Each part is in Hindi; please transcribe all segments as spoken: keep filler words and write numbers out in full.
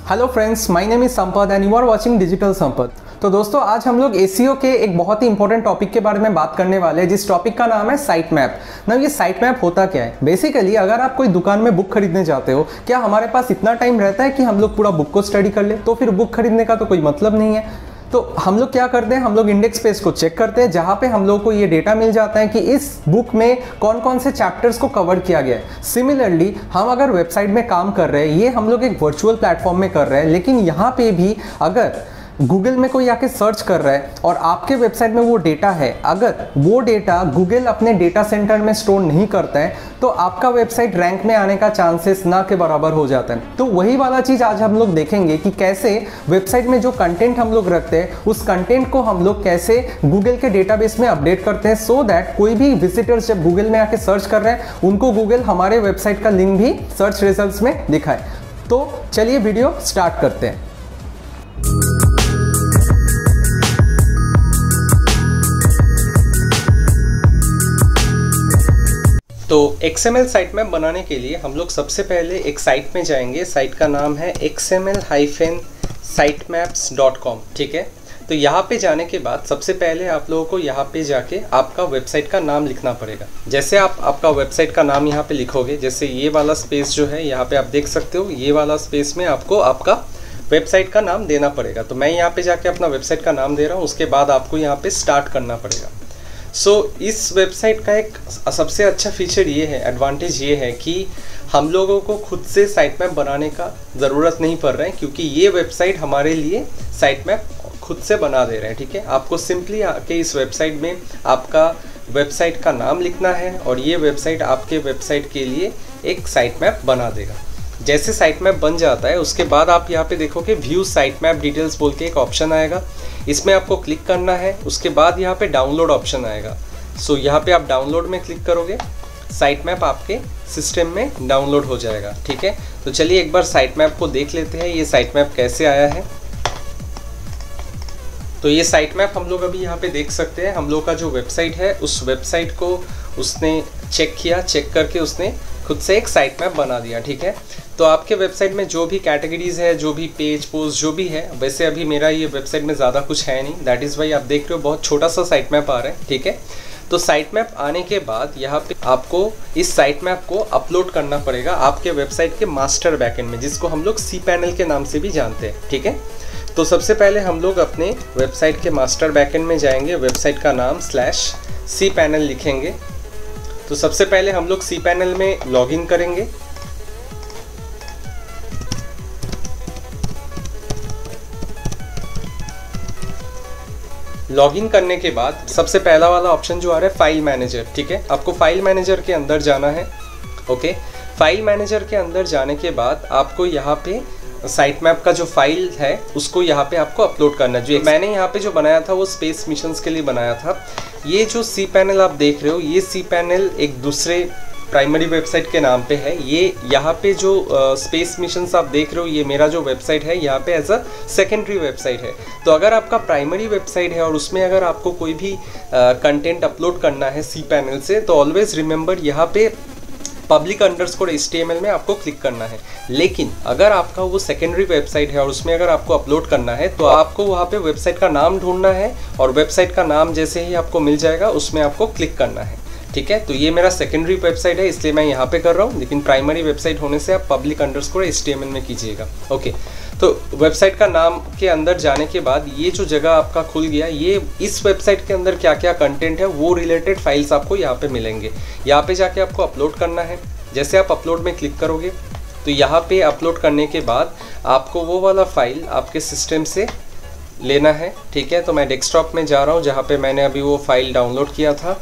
Hello friends, my name is Sampat and you are watching digital Sampat. तो दोस्तों, आज हम लोग एसईओ के एक बहुत ही इंपॉर्टेंट टॉपिक के बारे में बात करने वाले हैं, जिस टॉपिक का नाम है साइट मैप। ना ये साइट मैप होता क्या है? बेसिकली अगर आप कोई दुकान में बुक खरीदने जाते हो, क्या हमारे पास इतना टाइम रहता है कि हम लोग पूरा बुक को स्टडी कर ले? तो फिर बुक खरीदने का तो कोई मतलब नहीं है। तो हम लोग क्या करते हैं, हम लोग इंडेक्स पेज को चेक करते हैं, जहाँ पे हम लोग को ये डेटा मिल जाता है कि इस बुक में कौन कौन से चैप्टर्स को कवर किया गया है। सिमिलरली हम अगर वेबसाइट में काम कर रहे हैं, ये हम लोग एक वर्चुअल प्लेटफॉर्म में कर रहे हैं, लेकिन यहाँ पे भी अगर गूगल में कोई आके सर्च कर रहा है और आपके वेबसाइट में वो डेटा है, अगर वो डेटा गूगल अपने डेटा सेंटर में स्टोर नहीं करता है तो आपका वेबसाइट रैंक में आने का चांसेस ना के बराबर हो जाता है। तो वही वाला चीज़ आज हम लोग देखेंगे कि कैसे वेबसाइट में जो कंटेंट हम लोग रखते हैं, उस कंटेंट को हम लोग कैसे गूगल के डेटाबेस में अपडेट करते हैं, सो दैट कोई भी विजिटर्स जब गूगल में आके सर्च कर रहे हैं उनको गूगल हमारे वेबसाइट का लिंक भी सर्च रिजल्ट्स में दिखाए। तो चलिए वीडियो स्टार्ट करते हैं। तो एक्सएमएल साइट मैप बनाने के लिए हम लोग सबसे पहले एक साइट में जाएंगे। साइट का नाम है X M L hyphen site maps dot com. ठीक है, तो यहाँ पे जाने के बाद सबसे पहले आप लोगों को यहाँ पे जाके आपका वेबसाइट का नाम लिखना पड़ेगा। जैसे आप आपका वेबसाइट का नाम यहाँ पे लिखोगे, जैसे ये वाला स्पेस जो है यहाँ पे आप देख सकते हो, ये वाला स्पेस में आपको आपका वेबसाइट का नाम देना पड़ेगा। तो मैं यहाँ पे जाके अपना वेबसाइट का नाम दे रहा हूँ, उसके बाद आपको यहाँ पे स्टार्ट करना पड़ेगा। सो so, इस वेबसाइट का एक सबसे अच्छा फीचर ये है, एडवांटेज ये है कि हम लोगों को खुद से साइट मैप बनाने का ज़रूरत नहीं पड़ रहा है, क्योंकि ये वेबसाइट हमारे लिए साइट मैप खुद से बना दे रहे हैं। ठीक है, आपको सिंपली आके इस वेबसाइट में आपका वेबसाइट का नाम लिखना है और ये वेबसाइट आपके वेबसाइट के लिए एक साइट मैप बना देगा। जैसे साइट मैप बन जाता है उसके बाद आप यहाँ पे देखोगे व्यू साइट मैप डिटेल्स बोल के एक ऑप्शन आएगा, इसमें आपको क्लिक करना है। उसके बाद यहाँ पे डाउनलोड ऑप्शन आएगा। सो यहाँ पे आप डाउनलोड में क्लिक करोगे, साइट मैप आपके सिस्टम में डाउनलोड हो जाएगा। ठीक है, तो चलिए एक बार साइट मैप को देख लेते हैं, ये साइट मैप कैसे आया है। तो ये साइट मैप हम लोग अभी यहाँ पे देख सकते हैं। हम लोग का जो वेबसाइट है उस वेबसाइट को उसने चेक किया, चेक करके उसने खुद से एक साइट मैप बना दिया। ठीक है, तो आपके वेबसाइट में जो भी कैटेगरीज है, जो भी पेज पोस्ट जो भी है, वैसे अभी मेरा ये वेबसाइट में ज़्यादा कुछ है नहीं, दैट इज़ वाई आप देख रहे हो बहुत छोटा सा साइट मैप आ रहा है। ठीक है, तो साइट मैप आने के बाद यहाँ पे आपको इस साइट मैप को अपलोड करना पड़ेगा आपके वेबसाइट के मास्टर बैकएंड में, जिसको हम लोग सी पैनल के नाम से भी जानते हैं। ठीक है, तो सबसे पहले हम लोग अपने वेबसाइट के मास्टर बैकएंड में जाएंगे, वेबसाइट का नाम स्लैश सी पैनल लिखेंगे। तो सबसे पहले हम लोग सी पैनल में लॉगिन करेंगे। लॉगिन करने के बाद सबसे पहला वाला ऑप्शन जो आ रहा है फाइल मैनेजर। ठीक है, आपको फाइल मैनेजर के अंदर जाना है। ओके, फाइल मैनेजर के अंदर जाने के बाद आपको यहाँ पे साइट मैप का जो फाइल है उसको यहाँ पे आपको अपलोड करना है। जो मैंने यहाँ पे जो बनाया था वो स्पेस मिशंस के लिए बनाया था। ये जो सी पैनल आप देख रहे हो, ये सी पैनल एक दूसरे प्राइमरी वेबसाइट के नाम पे है। ये यहाँ पे जो स्पेस मिशंस आप देख रहे हो, ये मेरा जो वेबसाइट है यहाँ पे एज अ सेकेंडरी वेबसाइट है। तो अगर आपका प्राइमरी वेबसाइट है और उसमें अगर आपको कोई भी कंटेंट अपलोड करना है सी पैनल से, तो ऑलवेज रिमेंबर यहाँ पे public underscore H T M L में आपको क्लिक करना है। लेकिन अगर आपका वो सेकेंडरी वेबसाइट है और उसमें अगर आपको अपलोड करना है तो आपको वहाँ पे वेबसाइट का नाम ढूंढना है और वेबसाइट का नाम जैसे ही आपको मिल जाएगा उसमें आपको क्लिक करना है। ठीक है, तो ये मेरा सेकेंडरी वेबसाइट है इसलिए मैं यहाँ पे कर रहा हूँ, लेकिन प्राइमरी वेबसाइट होने से आप public underscore H T M L में कीजिएगा। ओके, तो वेबसाइट का नाम के अंदर जाने के बाद ये जो जगह आपका खुल गया, ये इस वेबसाइट के अंदर क्या क्या कंटेंट है वो रिलेटेड फाइल्स आपको यहाँ पे मिलेंगे। यहाँ पे जाके आपको अपलोड करना है। जैसे आप अपलोड में क्लिक करोगे तो यहाँ पे अपलोड करने के बाद आपको वो वाला फाइल आपके सिस्टम से लेना है। ठीक है, तो मैं डेस्कटॉप में जा रहा हूँ जहाँ पे मैंने अभी वो फाइल डाउनलोड किया था।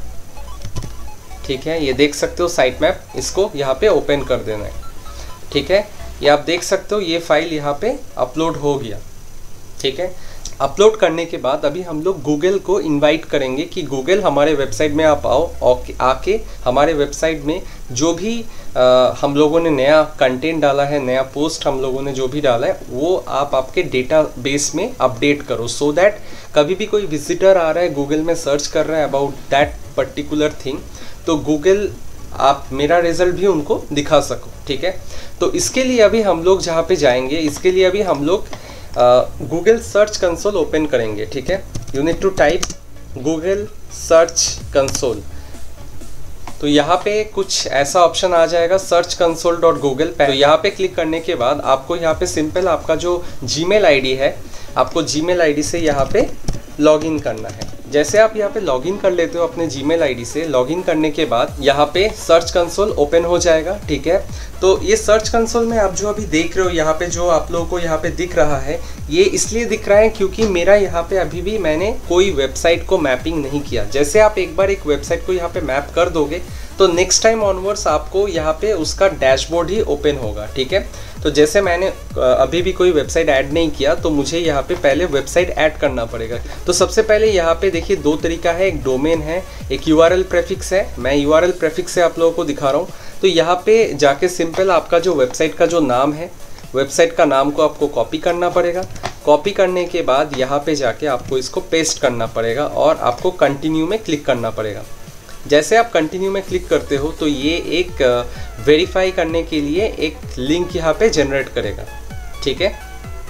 ठीक है, ये देख सकते हो साइट मैप, इसको यहाँ पे ओपन कर देना है। ठीक है, ये आप देख सकते हो ये फाइल यहाँ पे अपलोड हो गया। ठीक है, अपलोड करने के बाद अभी हम लोग गूगल को इनवाइट करेंगे कि गूगल हमारे वेबसाइट में आप आओ और आके हमारे वेबसाइट में जो भी आ, हम लोगों ने नया कंटेंट डाला है, नया पोस्ट हम लोगों ने जो भी डाला है वो आप आपके डेटाबेस में अपडेट करो, सो दैट कभी भी कोई विजिटर आ रहा है गूगल में सर्च कर रहा है अबाउट दैट पर्टिकुलर थिंग, तो गूगल आप मेरा रिजल्ट भी उनको दिखा सको। ठीक है। तो इसके लिए अभी हम लोग जहाँ पे जाएंगे, इसके लिए अभी हम लोग गूगल सर्च कंसोल ओपन करेंगे, ठीक है। You need to type Google search console. तो यहाँ पे कुछ ऐसा ऑप्शन आ जाएगा, सर्च कंसोल डॉट गूगल। तो यहाँ पे क्लिक करने के बाद आपको यहाँ पे सिंपल आपका जो जीमेल आईडी है, आपको जीमेल आईडी से यहाँ पे लॉगिन करना है। जैसे आप यहाँ पे लॉगिन कर लेते हो अपने जीमेल आईडी से, लॉगिन करने के बाद यहाँ पे सर्च कंसोल ओपन हो जाएगा, ठीक है। तो ये सर्च कंसोल में आप जो अभी देख रहे हो, यहाँ पे जो आप लोगों को यहाँ पे दिख रहा है, ये इसलिए दिख रहा है क्योंकि मेरा यहाँ पे अभी भी मैंने कोई वेबसाइट को मैपिंग नहीं किया। जैसे आप एक बार एक वेबसाइट को यहाँ पे मैप कर दोगे तो नेक्स्ट टाइम ऑनवर्ड्स आपको यहाँ पे उसका डैशबोर्ड ही ओपन होगा, ठीक है। तो जैसे मैंने अभी भी कोई वेबसाइट ऐड नहीं किया तो मुझे यहाँ पे पहले वेबसाइट ऐड करना पड़ेगा। तो सबसे पहले यहाँ पे देखिए दो तरीका है, एक डोमेन है, एक यूआरएल प्रेफिक्स है। मैं यूआरएल प्रेफिक्स से आप लोगों को दिखा रहा हूँ। तो यहाँ पे जाके सिंपल आपका जो वेबसाइट का जो नाम है, वेबसाइट का नाम को आपको कॉपी करना पड़ेगा। कॉपी करने के बाद यहाँ पे जाके आपको इसको पेस्ट करना पड़ेगा और आपको कंटिन्यू में क्लिक करना पड़ेगा। जैसे आप कंटिन्यू में क्लिक करते हो तो ये एक वेरीफाई करने के लिए एक लिंक यहाँ पे जनरेट करेगा, ठीक है।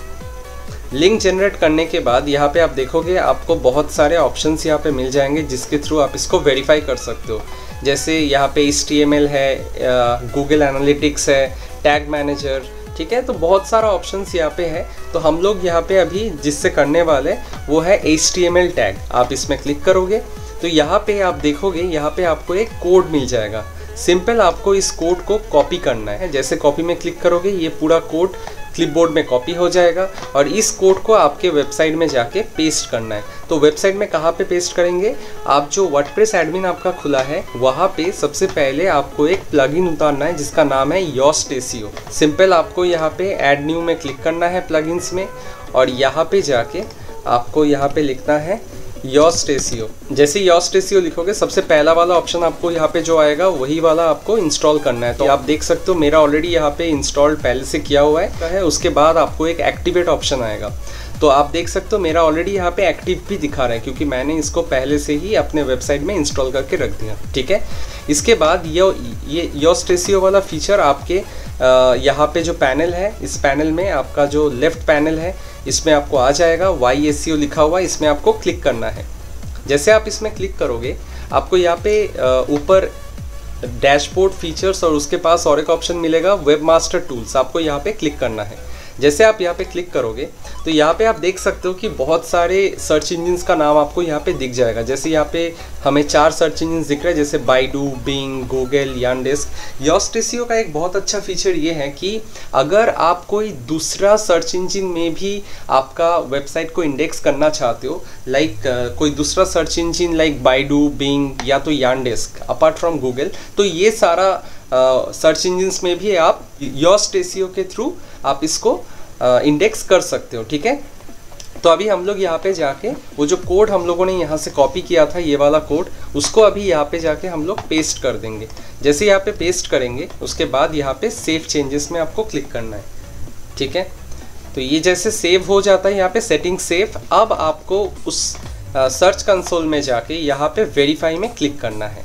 लिंक जनरेट करने के बाद यहाँ पे आप देखोगे आपको बहुत सारे ऑप्शंस यहाँ पे मिल जाएंगे जिसके थ्रू आप इसको वेरीफाई कर सकते हो। जैसे यहाँ पे एच टी एम एल है, गूगल एनालिटिक्स है, टैग मैनेजर, ठीक है। तो बहुत सारा ऑप्शंस यहाँ पे है। तो हम लोग यहाँ पे अभी जिससे करने वाले वो है H T M L tag. आप इसमें क्लिक करोगे तो यहाँ पे आप देखोगे यहाँ पे आपको एक कोड मिल जाएगा। सिंपल आपको इस कोड को कॉपी करना है। जैसे कॉपी में क्लिक करोगे ये पूरा कोड क्लिपबोर्ड में कॉपी हो जाएगा और इस कोड को आपके वेबसाइट में जाके पेस्ट करना है। तो वेबसाइट में कहाँ पे पेस्ट करेंगे, आप जो वर्डप्रेस एडमिन आपका खुला है वहाँ पे सबसे पहले आपको एक प्लगइन उतारना है जिसका नाम है योस्ट एसईओ। सिंपल आपको यहाँ पे ऐड न्यू में क्लिक करना है प्लगइन्स में और यहाँ पे जाके आपको यहाँ पे लिखना है योस्ट एसईओ। जैसे योस्ट एसईओ लिखोगे सबसे पहला वाला ऑप्शन आपको यहाँ पे जो आएगा वही वाला आपको इंस्टॉल करना है। तो आप देख सकते हो मेरा ऑलरेडी यहाँ पे इंस्टॉल पहले से किया हुआ है। उसके बाद आपको एक एक्टिवेट ऑप्शन आएगा। तो आप देख सकते हो मेरा ऑलरेडी यहाँ पे एक्टिव भी दिखा रहा है क्योंकि मैंने इसको पहले से ही अपने वेबसाइट में इंस्टॉल करके रख दिया, ठीक है। इसके बाद ये ये योस्ट एसईओ वाला फीचर आपके यहाँ पे जो पैनल है, इस पैनल में आपका जो लेफ्ट पैनल है इसमें आपको आ जाएगा वाई एस सी ओ लिखा हुआ, इसमें आपको क्लिक करना है। जैसे आप इसमें क्लिक करोगे आपको यहाँ पे ऊपर डैशबोर्ड फीचर्स और उसके पास और एक ऑप्शन मिलेगा वेब मास्टर टूल्स, आपको यहाँ पे क्लिक करना है। जैसे आप यहाँ पे क्लिक करोगे तो यहाँ पे आप देख सकते हो कि बहुत सारे सर्च इंजिन्स का नाम आपको यहाँ पे दिख जाएगा। जैसे यहाँ पे हमें चार सर्च इंजिन दिख रहे हैं, जैसे Baidu, Bing, Google, Yandex. Yoast SEO का एक बहुत अच्छा फीचर ये है कि अगर आप कोई दूसरा सर्च इंजिन में भी आपका वेबसाइट को इंडेक्स करना चाहते हो, लाइक uh, कोई दूसरा search engine like Baidu, Bing या तो यानडेस्क अपार्ट फ्रॉम गूगल, तो ये सारा सर्च uh, इंजिन्स में भी आप योस्ट एसईओ के थ्रू आप इसको इंडेक्स uh, कर सकते हो, ठीक है। तो अभी हम लोग यहाँ पे जाके वो जो कोड हम लोगों ने यहाँ से कॉपी किया था, ये वाला कोड, उसको अभी यहाँ पे जाके हम लोग पेस्ट कर देंगे। जैसे यहाँ पे पेस्ट करेंगे उसके बाद यहाँ पे सेव चेंजेस में आपको क्लिक करना है, ठीक है। तो ये जैसे सेव हो जाता है यहाँ पे सेटिंग सेव। अब आपको उस सर्च कंसोल में जाके यहाँ पे वेरीफाई में क्लिक करना है।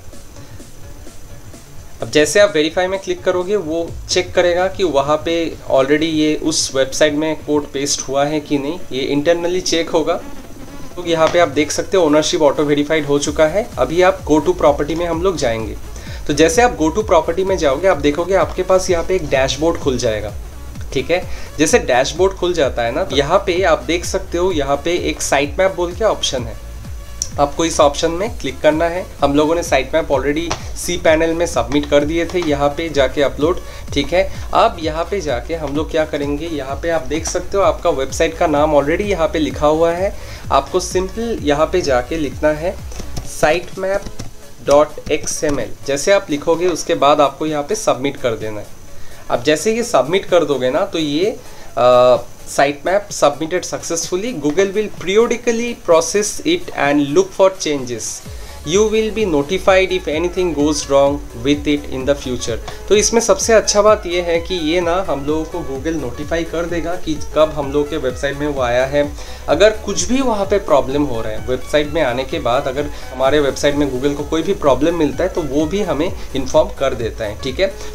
अब जैसे आप वेरीफाई में क्लिक करोगे वो चेक करेगा कि वहाँ पे ऑलरेडी ये उस वेबसाइट में कोड पेस्ट हुआ है कि नहीं, ये इंटरनली चेक होगा। तो यहाँ पे आप देख सकते हो ओनरशिप ऑटो वेरीफाइड हो चुका है। अभी आप गो टू प्रॉपर्टी में हम लोग जाएंगे। तो जैसे आप गो टू प्रॉपर्टी में जाओगे आप देखोगे आपके पास यहाँ पे एक डैशबोर्ड खुल जाएगा, ठीक है। जैसे डैशबोर्ड खुल जाता है ना, तो यहाँ पे आप देख सकते हो यहाँ पे एक साइट मैप बोल के ऑप्शन है, आपको इस ऑप्शन में क्लिक करना है। हम लोगों ने site map already C panel में सबमिट कर दिए थे, यहाँ पे जाके अपलोड, ठीक है। अब यहाँ पे जाके हम लोग क्या करेंगे, यहाँ पे आप देख सकते हो आपका वेबसाइट का नाम ऑलरेडी यहाँ पे लिखा हुआ है। आपको सिंपल यहाँ पे जाके लिखना है site map dot X M L. जैसे आप लिखोगे उसके बाद आपको यहाँ पे सबमिट कर देना है। अब जैसे ये सबमिट कर दोगे ना तो ये आ, sitemap submitted successfully. Google will periodically process it and look for changes. You will be notified if anything goes wrong with it in the future. तो इसमें सबसे अच्छा बात ये है कि ये ना हम लोगों को Google नोटिफाई कर देगा कि कब हम लोग के वेबसाइट में वो आया है। अगर कुछ भी वहाँ पे प्रॉब्लम हो रहा है वेबसाइट में आने के बाद, अगर हमारे वेबसाइट में Google को कोई भी प्रॉब्लम मिलता है तो वो भी हमें इन्फॉर्म कर देता है, ठीक है।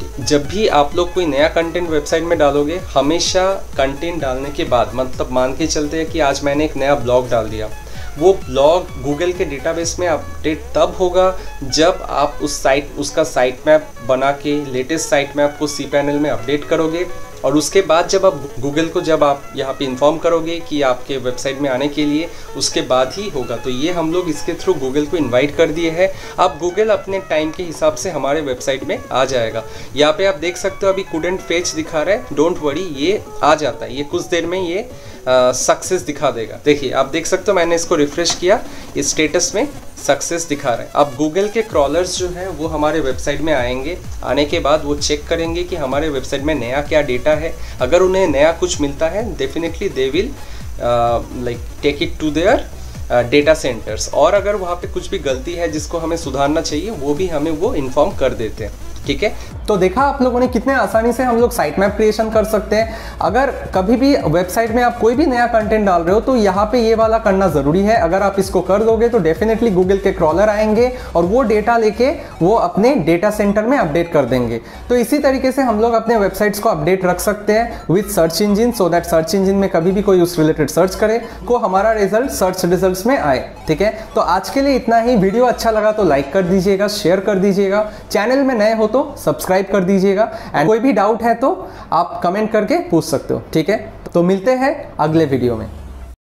जब भी आप लोग कोई नया कंटेंट वेबसाइट में डालोगे, हमेशा कंटेंट डालने के बाद, मतलब मान के चलते हैं कि आज मैंने एक नया ब्लॉग डाल दिया, वो ब्लॉग गूगल के डेटाबेस में अपडेट तब होगा जब आप उस साइट उसका साइट मैप बना के लेटेस्ट साइट मैप को सी पैनल में अपडेट करोगे, और उसके बाद जब आप गूगल को जब आप यहाँ पे इन्फॉर्म करोगे कि आपके वेबसाइट में आने के लिए, उसके बाद ही होगा। तो ये हम लोग इसके थ्रू गूगल को इनवाइट कर दिए हैं। अब गूगल अपने टाइम के हिसाब से हमारे वेबसाइट में आ जाएगा। यहाँ पे आप देख सकते हो अभी कुडेंट फेच दिखा रहा है, डोंट वरी, ये आ जाता है, ये कुछ देर में ये सक्सेस uh, दिखा देगा। देखिए आप देख सकते हो, मैंने इसको रिफ्रेश किया, इस स्टेटस में सक्सेस दिखा रहा है। अब गूगल के क्रॉलर्स जो है वो हमारे वेबसाइट में आएंगे, आने के बाद वो चेक करेंगे कि हमारे वेबसाइट में नया क्या डेटा है। अगर उन्हें नया कुछ मिलता है, definitely they will like take it to their data centres, और अगर वहाँ पे कुछ भी गलती है जिसको हमें सुधारना चाहिए, वो भी हमें वो इन्फॉर्म कर देते हैं। ठीक है, तो देखा आप लोगों ने कितने आसानी से हम लोग साइट मैप क्रिएशन कर सकते हैं। अगर कभी भी वेबसाइट में आप कोई भी नया कंटेंट डाल रहे हो तो यहाँ पे ये वाला करना ज़रूरी है। अगर आप इसको कर दोगे तो डेफिनेटली गूगल के क्रॉलर आएंगे और वो डेटा लेके वो अपने डेटा सेंटर में अपडेट कर देंगे। तो इसी तरीके से हम लोग अपने वेबसाइट्स को अपडेट रख सकते हैं with search engine, so that search engine में कभी भी कोई उस रिलेटेड सर्च करे को हमारा रिजल्ट सर्च रिजल्ट में आए। ठीक है, तो आज के लिए इतना ही। वीडियो अच्छा लगा तो लाइक कर दीजिएगा, शेयर कर दीजिएगा, चैनल में नए हो तो सब्सक्राइब कर दीजिएगा, एंड कोई भी डाउट है तो आप कमेंट करके पूछ सकते हो। ठीक है, तो मिलते हैं अगले वीडियो में।